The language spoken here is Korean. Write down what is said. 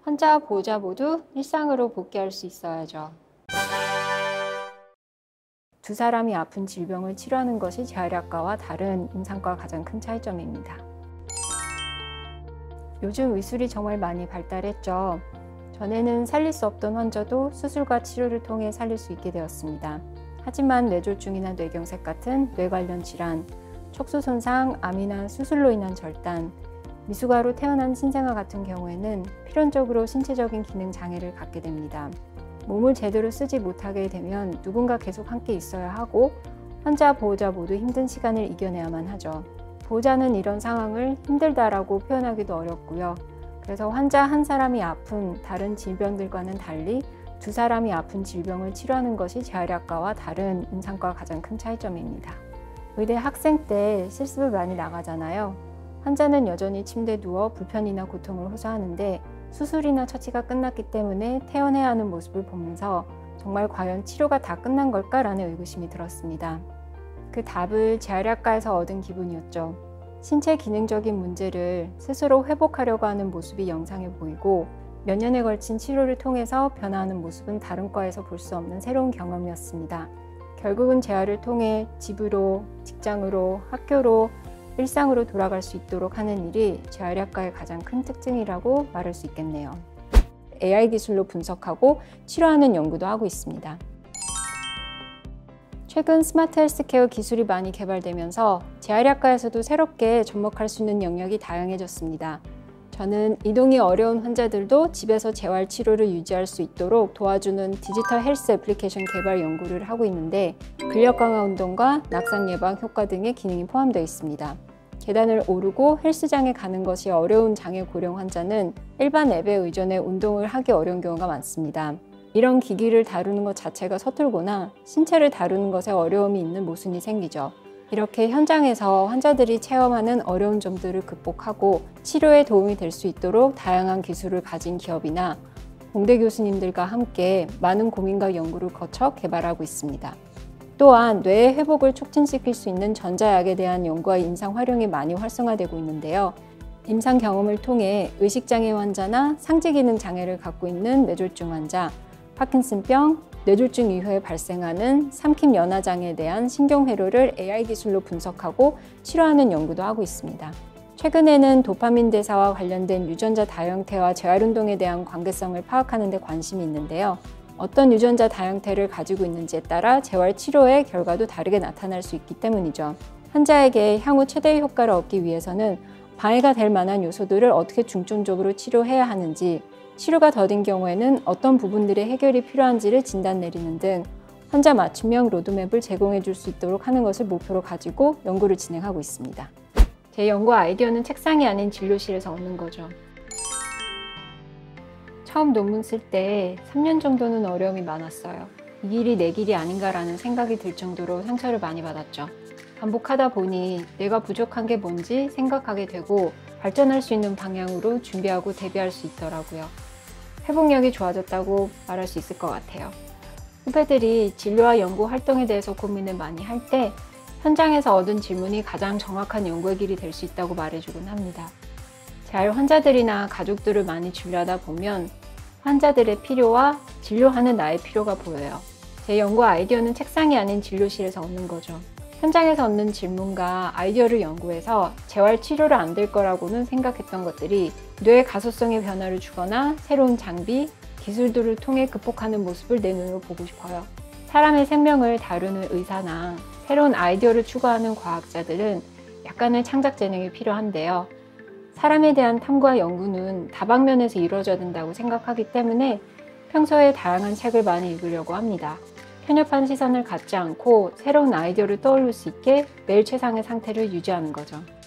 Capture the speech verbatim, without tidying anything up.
환자와 보호자 모두 일상으로 복귀할 수 있어야죠. 두 사람이 아픈 질병을 치료하는 것이 재활의학과와 다른 임상과와 가장 큰 차이점입니다. 요즘 의술이 정말 많이 발달했죠. 전에는 살릴 수 없던 환자도 수술과 치료를 통해 살릴 수 있게 되었습니다. 하지만 뇌졸중이나 뇌경색 같은 뇌 관련 질환, 척수 손상, 암이나 수술로 인한 절단, 미숙아로 태어난 신생아 같은 경우에는 필연적으로 신체적인 기능 장애를 갖게 됩니다. 몸을 제대로 쓰지 못하게 되면 누군가 계속 함께 있어야 하고 환자, 보호자 모두 힘든 시간을 이겨내야만 하죠. 보호자는 이런 상황을 힘들다라고 표현하기도 어렵고요. 그래서 환자 한 사람이 아픈 다른 질병들과는 달리 두 사람이 아픈 질병을 치료하는 것이 재활의학과와 다른 임상과와 가장 큰 차이점입니다. 의대 학생 때 실습을 많이 나가잖아요. 환자는 여전히 침대에 누워 불편이나 고통을 호소하는데 수술이나 처치가 끝났기 때문에 퇴원해야 하는 모습을 보면서 정말 과연 치료가 다 끝난 걸까라는 의구심이 들었습니다. 그 답을 재활의학과에서 얻은 기분이었죠. 신체 기능적인 문제를 스스로 회복하려고 하는 모습이 영상에 보이고 몇 년에 걸친 치료를 통해서 변화하는 모습은 다른 과에서 볼 수 없는 새로운 경험이었습니다. 결국은 재활을 통해 집으로, 직장으로, 학교로, 일상으로 돌아갈 수 있도록 하는 일이 재활의학과의 가장 큰 특징이라고 말할 수 있겠네요. 에이아이 기술로 분석하고 치료하는 연구도 하고 있습니다. 최근 스마트 헬스케어 기술이 많이 개발되면서 재활의학과에서도 새롭게 접목할 수 있는 영역이 다양해졌습니다. 저는 이동이 어려운 환자들도 집에서 재활 치료를 유지할 수 있도록 도와주는 디지털 헬스 애플리케이션 개발 연구를 하고 있는데 근력 강화 운동과 낙상 예방 효과 등의 기능이 포함되어 있습니다. 계단을 오르고 헬스장에 가는 것이 어려운 장애 고령 환자는 일반 앱에 의존해 운동을 하기 어려운 경우가 많습니다. 이런 기기를 다루는 것 자체가 서툴거나 신체를 다루는 것에 어려움이 있는 모순이 생기죠. 이렇게 현장에서 환자들이 체험하는 어려운 점들을 극복하고 치료에 도움이 될 수 있도록 다양한 기술을 가진 기업이나 공대 교수님들과 함께 많은 고민과 연구를 거쳐 개발하고 있습니다. 또한 뇌의 회복을 촉진시킬 수 있는 전자약에 대한 연구와 임상 활용이 많이 활성화되고 있는데요. 임상 경험을 통해 의식장애 환자나 상지기능 장애를 갖고 있는 뇌졸중 환자, 파킨슨병, 뇌졸중 이후에 발생하는 삼킴 연화 장애에 대한 신경회로를 에이아이 기술로 분석하고 치료하는 연구도 하고 있습니다. 최근에는 도파민 대사와 관련된 유전자 다형태와 재활운동에 대한 관계성을 파악하는 데 관심이 있는데요. 어떤 유전자 다형태를 가지고 있는지에 따라 재활 치료의 결과도 다르게 나타날 수 있기 때문이죠. 환자에게 향후 최대의 효과를 얻기 위해서는 방해가 될 만한 요소들을 어떻게 중점적으로 치료해야 하는지, 치료가 더딘 경우에는 어떤 부분들의 해결이 필요한지를 진단 내리는 등 환자 맞춤형 로드맵을 제공해 줄 수 있도록 하는 것을 목표로 가지고 연구를 진행하고 있습니다. 제 연구 아이디어는 책상이 아닌 진료실에서 얻는 거죠. 처음 논문 쓸 때 삼 년 정도는 어려움이 많았어요. 이 길이 내 길이 아닌가라는 생각이 들 정도로 상처를 많이 받았죠. 반복하다 보니 내가 부족한 게 뭔지 생각하게 되고 발전할 수 있는 방향으로 준비하고 대비할 수 있더라고요. 회복력이 좋아졌다고 말할 수 있을 것 같아요. 후배들이 진료와 연구 활동에 대해서 고민을 많이 할 때 현장에서 얻은 질문이 가장 정확한 연구의 길이 될 수 있다고 말해주곤 합니다. 재활 환자들이나 가족들을 많이 진료하다 보면 환자들의 필요와 진료하는 나의 필요가 보여요. 제 연구 아이디어는 책상이 아닌 진료실에서 얻는 거죠. 현장에서 얻는 질문과 아이디어를 연구해서 재활 치료를 안 될 거라고는 생각했던 것들이 뇌의 가소성의 변화를 주거나 새로운 장비, 기술들을 통해 극복하는 모습을 내 눈으로 보고 싶어요. 사람의 생명을 다루는 의사나 새로운 아이디어를 추구하는 과학자들은 약간의 창작 재능이 필요한데요. 사람에 대한 탐구와 연구는 다방면에서 이루어져야 된다고 생각하기 때문에 평소에 다양한 책을 많이 읽으려고 합니다. 편협한 시선을 갖지 않고 새로운 아이디어를 떠올릴 수 있게 매일 최상의 상태를 유지하는 거죠.